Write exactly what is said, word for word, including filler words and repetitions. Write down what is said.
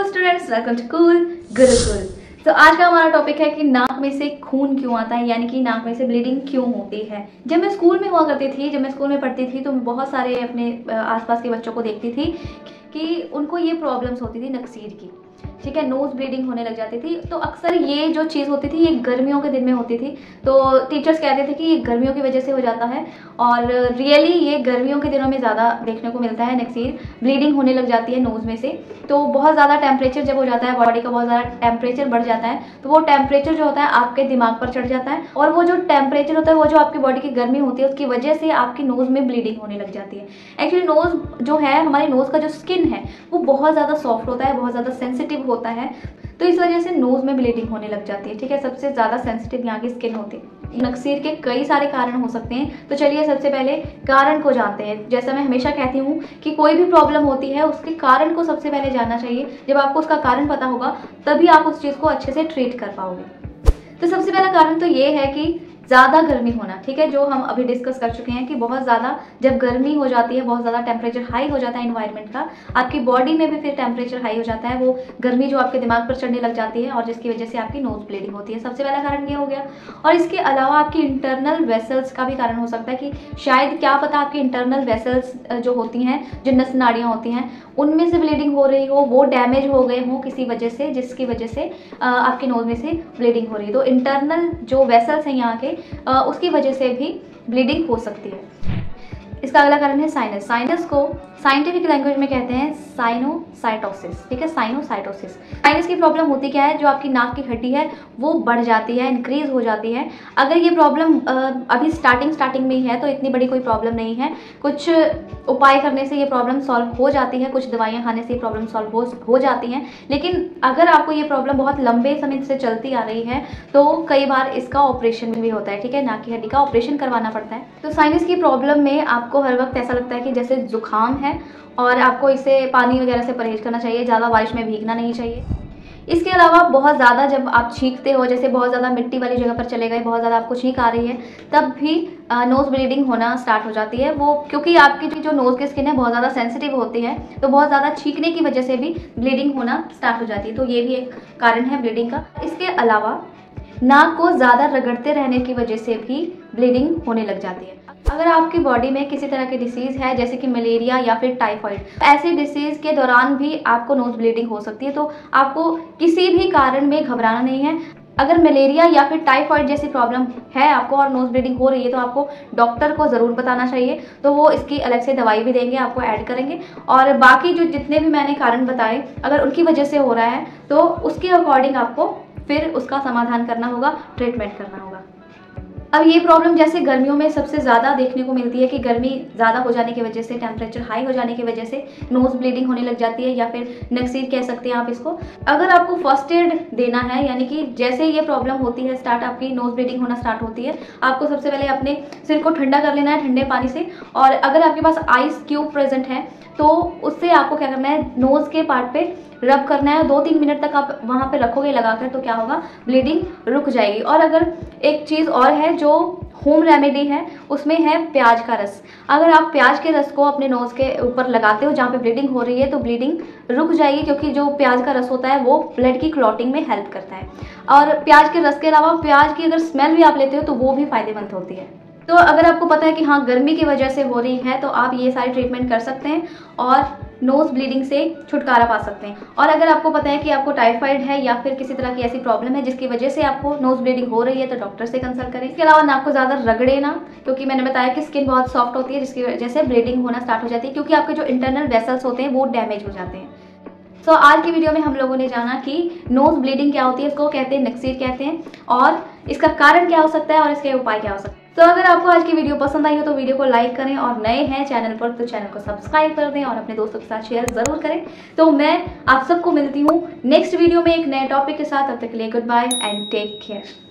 Students, welcome to cool Gurukul. तो आज का हमारा टॉपिक है कि नाक में से खून क्यों आता है, यानी कि नाक में से ब्लीडिंग क्यों होती है। जब मैं स्कूल में हुआ करती थी, जब मैं स्कूल में पढ़ती थी तो मैं बहुत सारे अपने आसपास के बच्चों को देखती थी कि उनको ये प्रॉब्लम्स होती थी नक्सीर की, ठीक है, नोज ब्लीडिंग होने लग जाती थी। तो अक्सर ये जो चीज़ होती थी ये गर्मियों के दिन में होती थी। तो टीचर्स कहते थे कि ये गर्मियों की वजह से हो जाता है, और रियली ये गर्मियों के दिनों में ज़्यादा देखने को मिलता है। नक्सीर ब्लीडिंग होने लग जाती है नोज़ में से। तो बहुत ज़्यादा टेम्परेचर जब हो जाता है, बॉडी का बहुत ज़्यादा टेम्परेचर बढ़ जाता है, तो वो टेम्परेचर जो होता है आपके दिमाग पर चढ़ जाता है, और वो जो टेम्परेचर होता है, वो जो आपकी बॉडी की गर्मी होती है, उसकी वजह से आपकी नोज़ में ब्लीडिंग होने लग जाती है। एक्चुअली नोज़ जो है, हमारे नोज़ का जो स्किन है वो बहुत ज़्यादा सॉफ्ट होता है, बहुत ज़्यादा सेंसिटिव होता है, तो इस वजह से नोज़ में ब्लीडिंग होने लग जाती है, ठीक है। सबसे ज़्यादा सेंसिटिव यहाँ की स्किन होती है। नक्सीर के कई सारे कारण हो सकते हैं, तो चलिए सबसे पहले कारण को जानते हैं। जैसा मैं हमेशा कहती हूँ कि कोई भी प्रॉब्लम होती है उसके कारण को सबसे पहले जानना चाहिए। जब आपको उसका कारण पता होगा तभी आप उस चीज़ को अच्छे से ट्रीट कर पाओगे। तो सबसे पहला कारण तो ये है कि ज़्यादा गर्मी होना, ठीक है, जो हम अभी डिस्कस कर चुके हैं कि बहुत ज़्यादा जब गर्मी हो जाती है, बहुत ज़्यादा टेम्परेचर हाई हो जाता है एनवायरनमेंट का, आपकी बॉडी में भी फिर टेम्परेचर हाई हो जाता है, वो गर्मी जो आपके दिमाग पर चढ़ने लग जाती है, और जिसकी वजह से आपकी नोज ब्लीडिंग होती है। सबसे पहला कारण ये हो गया। और इसके अलावा आपकी इंटरनल वेसल्स का भी कारण हो सकता है कि शायद क्या पता आपकी इंटरनल वेसल्स जो होती हैं, जो नस नाड़ियाँ होती हैं, उनमें से ब्लीडिंग हो रही हो, वो डैमेज हो गए हों किसी वजह से, जिसकी वजह से आपकी नोज में से ब्लीडिंग हो रही है। तो इंटरनल जो वेसल्स हैं यहाँ के, उसकी वजह से भी ब्लीडिंग हो सकती है। इसका अगला कारण है साइनस। साइनस को साइंटिफिक लैंग्वेज में कहते हैं साइनोसाइटोसिस, ठीक है, साइनोसाइटोसिस। साइनस की प्रॉब्लम होती क्या है, जो आपकी नाक की हड्डी है वो बढ़ जाती है, इंक्रीज हो जाती है। अगर ये प्रॉब्लम अभी स्टार्टिंग स्टार्टिंग में ही है तो इतनी बड़ी कोई प्रॉब्लम नहीं है, कुछ उपाय करने से ये प्रॉब्लम सॉल्व हो जाती है, कुछ दवाइयाँ खाने से ये प्रॉब्लम सॉल्व हो, हो जाती हैं। लेकिन अगर आपको ये प्रॉब्लम बहुत लंबे समय से चलती आ रही है तो कई बार इसका ऑपरेशन भी होता है, ठीक है, नाक की हड्डी का ऑपरेशन करवाना पड़ता है। तो साइनस की प्रॉब्लम में आपको हर वक्त ऐसा लगता है कि जैसे जुकाम है, और आपको इसे पानी वगैरह से परहेज करना चाहिए, ज़्यादा बारिश में भीगना नहीं चाहिए। इसके अलावा बहुत ज़्यादा जब आप छींकते हो, जैसे बहुत ज़्यादा मिट्टी वाली जगह पर चले गए, बहुत ज़्यादा आपको छींक आ रही है, तब भी नोज़ ब्लीडिंग होना स्टार्ट हो जाती है। वो क्योंकि आपकी जो नोज़ की स्किन है बहुत ज़्यादा सेंसिटिव होती है, तो बहुत ज़्यादा छींकने की वजह से भी ब्लीडिंग होना स्टार्ट हो जाती है। तो ये भी एक कारण है ब्लीडिंग का। इसके अलावा नाक को ज़्यादा रगड़ते रहने की वजह से भी ब्लीडिंग होने लग जाती है। अगर आपकी बॉडी में किसी तरह की डिसीज़ है, जैसे कि मलेरिया या फिर टाइफाइड, ऐसे डिसीज़ के दौरान भी आपको नोज़ ब्लीडिंग हो सकती है। तो आपको किसी भी कारण में घबराना नहीं है। अगर मलेरिया या फिर टाइफाइड जैसी प्रॉब्लम है आपको और नोज़ ब्लीडिंग हो रही है तो आपको डॉक्टर को ज़रूर बताना चाहिए, तो वो इसकी अलग से दवाई भी देंगे, आपको ऐड करेंगे। और बाकी जो जितने भी मैंने कारण बताए, अगर उनकी वजह से हो रहा है तो उसके अकॉर्डिंग आपको फिर उसका समाधान करना होगा, ट्रीटमेंट करना होगा। अब ये प्रॉब्लम जैसे गर्मियों में सबसे ज़्यादा देखने को मिलती है कि गर्मी ज़्यादा हो जाने की वजह से, टेम्परेचर हाई हो जाने की वजह से नोज़ ब्लीडिंग होने लग जाती है, या फिर नक्सीर कह सकते हैं आप इसको। अगर आपको फर्स्ट एड देना है, यानी कि जैसे ये प्रॉब्लम होती है स्टार्ट, आपकी नोज़ ब्लीडिंग होना स्टार्ट होती है, आपको सबसे पहले अपने सिर को ठंडा कर लेना है ठंडे पानी से, और अगर आपके पास आइस क्यूब प्रेजेंट है तो उससे आपको क्या करना है, नोज़ के पार्ट पे रब करना है। दो तीन मिनट तक आप वहाँ पे रखोगे लगाकर, तो क्या होगा, ब्लीडिंग रुक जाएगी। और अगर एक चीज़ और है जो होम रेमेडी है, उसमें है प्याज का रस। अगर आप प्याज के रस को अपने नोज़ के ऊपर लगाते हो जहाँ पे ब्लीडिंग हो रही है, तो ब्लीडिंग रुक जाएगी, क्योंकि जो प्याज का रस होता है वो ब्लड की क्लॉटिंग में हेल्प करता है। और प्याज के रस के अलावा प्याज की अगर स्मेल भी आप लेते हो तो वो भी फायदेमंद होती है। तो अगर आपको पता है कि हाँ गर्मी की वजह से हो रही है, तो आप ये सारे ट्रीटमेंट कर सकते हैं और नोज़ ब्लीडिंग से छुटकारा पा सकते हैं। और अगर आपको पता है कि आपको टाइफाइड है या फिर किसी तरह की ऐसी प्रॉब्लम है जिसकी वजह से आपको नोज़ ब्लीडिंग हो रही है, तो डॉक्टर से कंसल्ट करें। इसके अलावा नाक को ज़्यादा रगड़े ना, क्योंकि मैंने बताया कि स्किन बहुत सॉफ्ट होती है, जिसकी वजह से ब्लीडिंग होना स्टार्ट हो जाती है, क्योंकि आपके जो इंटरनल वेसल्स होते हैं वो डैमेज हो जाते हैं। तो so, आज की वीडियो में हम लोगों ने जाना कि नोज़ ब्लीडिंग क्या होती है, इसको कहते हैं नक्सीर कहते हैं, और इसका कारण क्या हो सकता है और इसके उपाय क्या हो सकते हैं। तो अगर आपको आज की वीडियो पसंद आई हो तो वीडियो को लाइक करें, और नए हैं चैनल पर तो चैनल को सब्सक्राइब कर दें, और अपने दोस्तों के साथ शेयर ज़रूर करें। तो मैं आप सबको मिलती हूँ नेक्स्ट वीडियो में एक नए टॉपिक के साथ। तब तक के लिए good bye and take care.